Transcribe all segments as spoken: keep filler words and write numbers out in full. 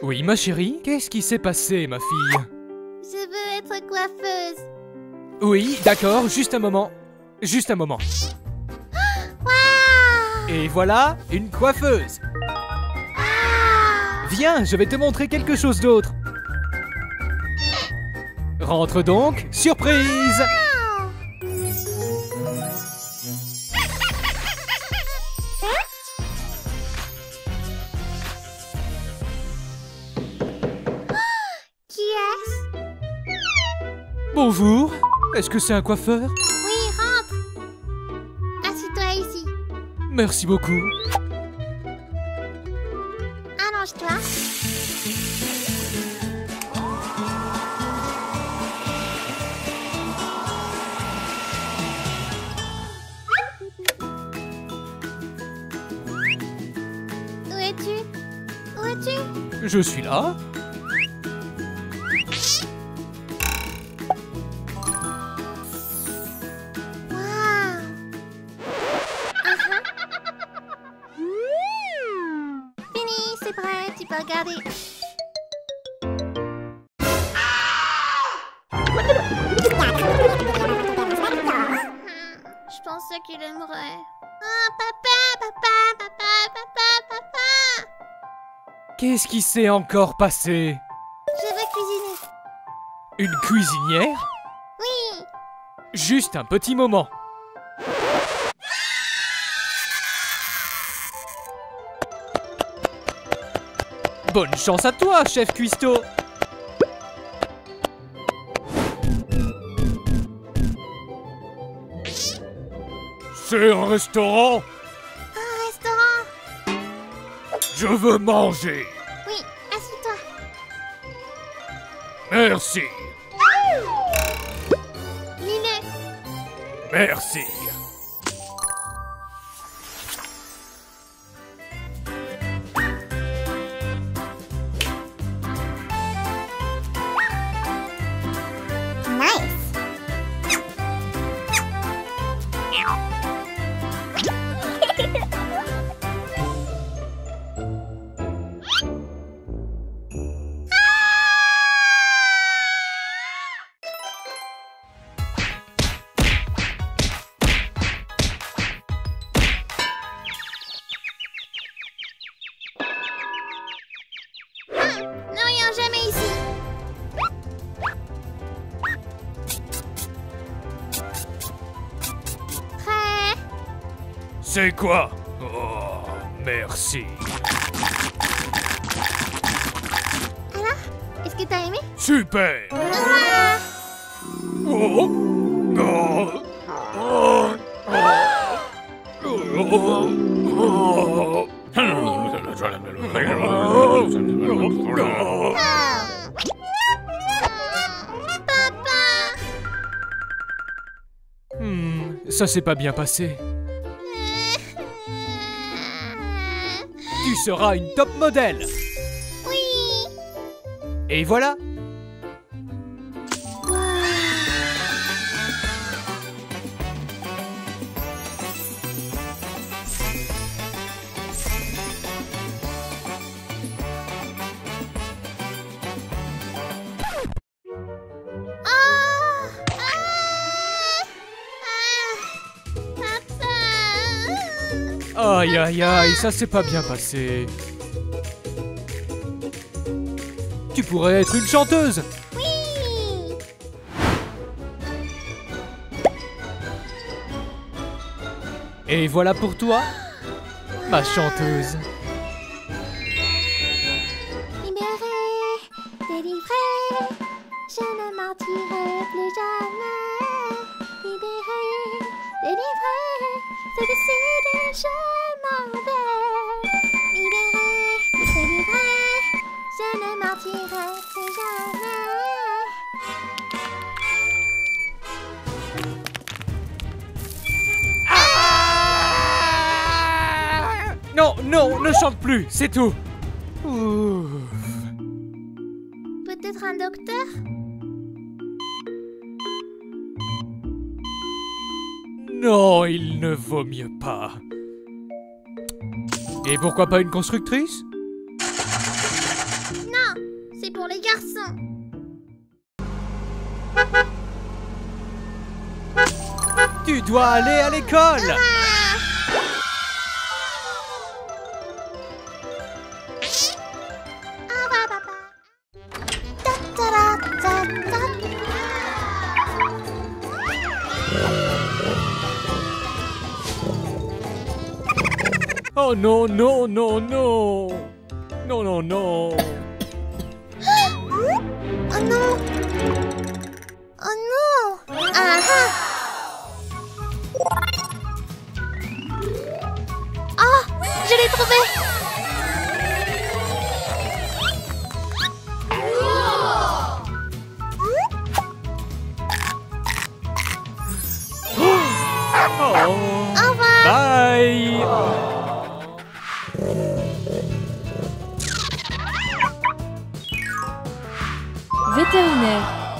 Oui, ma chérie, qu'est-ce qui s'est passé, ma fille? Je veux être coiffeuse. Oui, d'accord, juste un moment. Juste un moment. Waouh! Et voilà, une coiffeuse. Ah! Viens, je vais te montrer quelque chose d'autre. Rentre donc, surprise! Qui est-ce? Bonjour, est-ce que c'est un coiffeur? Oui, rentre. Assis-toi ici. Merci beaucoup. Allonge-toi. Où es-tu? Où es-tu? Je suis là. Waouh! Uh-huh. Fini, c'est prêt, tu peux regarder. Hmm, je pensais qu'il aimerait. Ah, papa, papa, papa, papa, papa! Qu'est-ce qui s'est encore passé? Je veux cuisiner. Une cuisinière? Oui! Juste un petit moment. Bonne chance à toi, chef cuistot. C'est un restaurant? Un restaurant? Je veux manger. Oui, assieds-toi. Merci. Lis-le. Merci. Nice. Ne rien jamais ici. Prêt? C'est quoi? Oh, merci. Alors, est-ce que t'as aimé? Super. Ah! Oh. Oh. Oh. Oh. Ah! Papa! Hmm, ça s'est pas bien passé. Tu seras une top modèle. Oui! Et voilà. Ah! Ah! Papa! Aïe aïe aïe, ça s'est pas bien passé. Tu pourrais être une chanteuse. Oui! Et voilà pour toi, ma chanteuse. Libérée, délivrée, je ne mentirai plus jamais. Libérée, délivrée, c'est décidé, je m'en vais. Libérée, délivrée, je ne mentirai plus jamais. Non, non, ne chante plus, c'est tout. Ouh. Peut-être un docteur? Non, il ne vaut mieux pas. Et pourquoi pas une constructrice? Non! Tu dois aller à l'école. Au revoir, papa. Ta ta ta ta ta. Oh non, non, non, non. Non, non, non. Oh non. Oh non. Ah ah. Ah, je l'ai trouvé. Oh. Au revoir. Bye. Vétérinaire.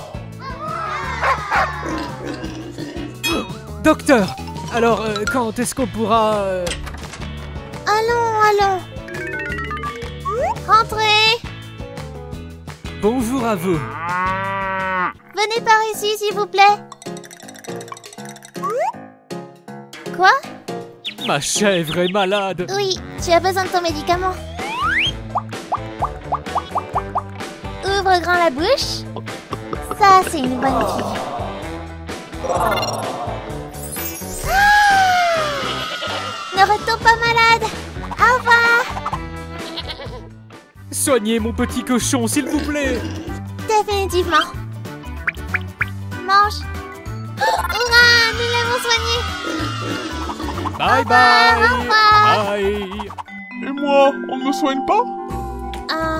Docteur, alors euh, quand est-ce qu'on pourra... euh, Allons, allons. Rentrez. Bonjour à vous. Venez par ici, s'il vous plaît. Quoi? Ma chèvre est malade. Oui, tu as besoin de ton médicament. Ouvre grand la bouche. Ça, c'est une bonne fille. Ah! Ne retombe pas malade. Au revoir. Soignez mon petit cochon, s'il vous plaît. Définitivement. Mange. Hurrah, nous l'avons soigné. Bye Au bye. revoir. Bye. Et moi, on ne me soigne pas? Ah,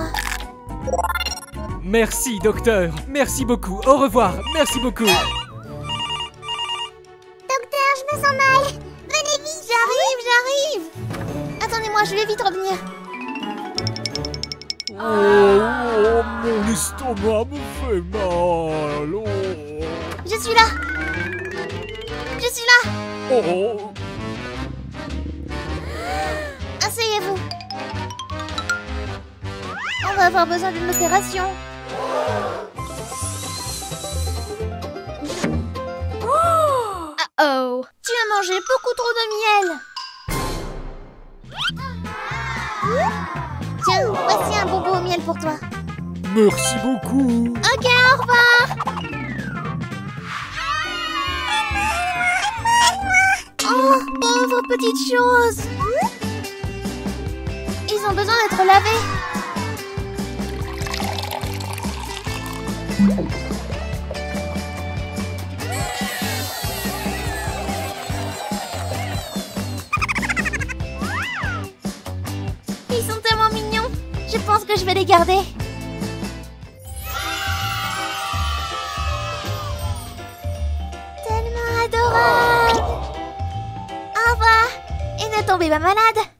Merci, docteur. Merci beaucoup. Au revoir. Merci beaucoup. docteur, je me sens mal. Venez vite. J'arrive, j'arrive. Attendez-moi, je vais vite revenir. Oh, oh, mon estomac me fait mal. Oh. Je suis là. Je suis là. Oh. Asseyez-vous. On va avoir besoin d'une opération. Oh! Oh! Tu as mangé beaucoup trop de miel. Tiens, voici un bonbon au miel pour toi. Merci beaucoup. Ok, au revoir. Oh, pauvre petite chose. Ils ont besoin d'être lavés. Ils sont tellement mignons. Je pense que je vais les garder. Tellement adorable. Au revoir. Et ne tombez pas malade.